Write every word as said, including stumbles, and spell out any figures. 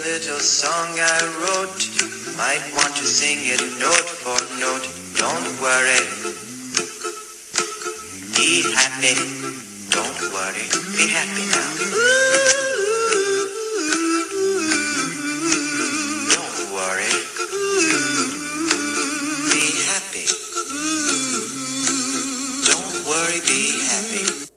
little song I wrote. Might want to sing it note for note. Don't worry, be happy. Don't worry, be happy now. Don't worry, be happy. Don't worry, be happy.